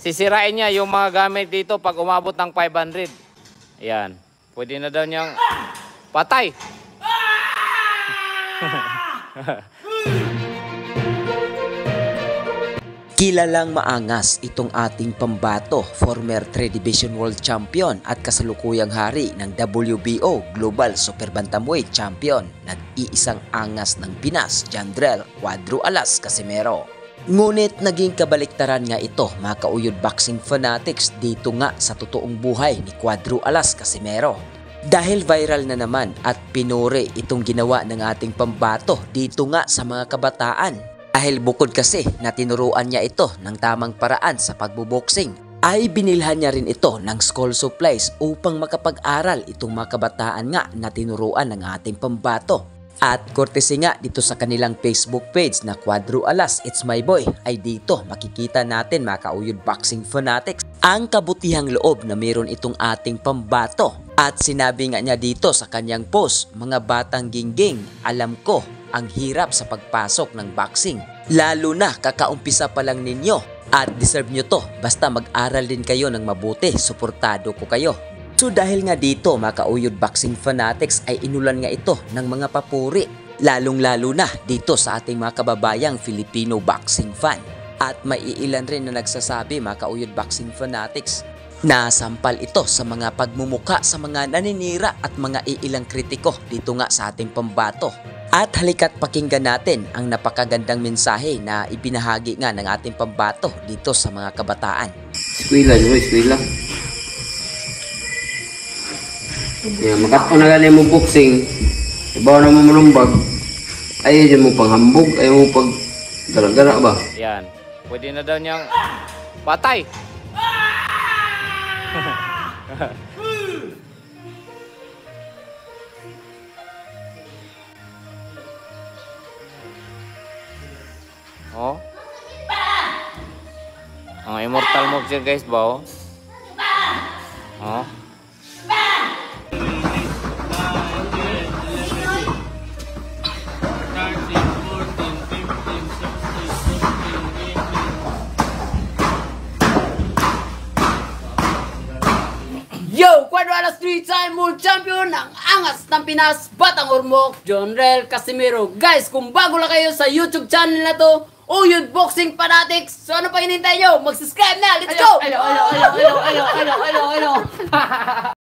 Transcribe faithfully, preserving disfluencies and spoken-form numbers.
sisirain niya yung mga gamit dito pag umabot ng five hundred. Ayan. Pwede na daw niyang patay. Kilalang maangas itong ating pambato, former three division world champion at kasalukuyang hari ng W B O Global Super Bantamweight Champion. Nag-iisang angas ng Pinas, Jandrel Cuadro Alas Casimero. Ngunit naging kabaliktaran nga ito, mga kauyod boxing fanatics, dito nga sa totoong buhay ni Cuadro Alas Casimero. Dahil viral na naman at pinuri itong ginawa ng ating pambato dito nga sa mga kabataan. Dahil bukod kasi na tinuruan niya ito ng tamang paraan sa pagbuboxing, ay binilhan niya rin ito ng school supplies upang makapag-aral itong mga kabataan nga na tinuruan ng ating pambato. At courtesy nga dito sa kanilang Facebook page na Cuadro Alas It's My Boy, ay dito makikita natin, mga kauyod boxing fanatics, ang kabutihang loob na meron itong ating pambato. At sinabi nga niya dito sa kanyang post, mga batang gingging, alam ko ang hirap sa pagpasok ng boxing. Lalo na kakaumpisa pa lang ninyo at deserve nyo to, basta mag-aral din kayo ng mabuti, suportado ko kayo. So dahil nga dito, mga kauyod boxing fanatics, ay inulan nga ito ng mga papuri, lalong lalo na dito sa ating mga kababayang Filipino boxing fan. At may iilan rin na nagsasabi, mga kauyod boxing fanatics, na sampal ito sa mga pagmumuka sa mga naninira at mga iilang kritiko dito nga sa ating pambato. At halika't pakinggan natin ang napakagandang mensahe na ibinahagi nga ng ating pambato dito sa mga kabataan. Eskwela nyo, eskwela. Yeah, makat ko na ganyan mo boxing. Ibaw na mo malumbag. Ayaw dyan mo panghambog, ayaw mo pag gara-gara ba? Yan. Pwede na daw niyang patay. Oh. Ang immortal move siya, guys, ba? Oh. Oh. Yo! Cuadro Alas three-time world champion ng angas ng Pinas, Batang Ormoc, Jandrel Casimero. Guys, kung bago lang kayo sa YouTube channel na to, Uyod Boxing Fanatics, so ano pa hinintay nyo? Mag-subscribe na! Let's go! Alo, alo, alo, alo, alo, alo, alo, alo, alo.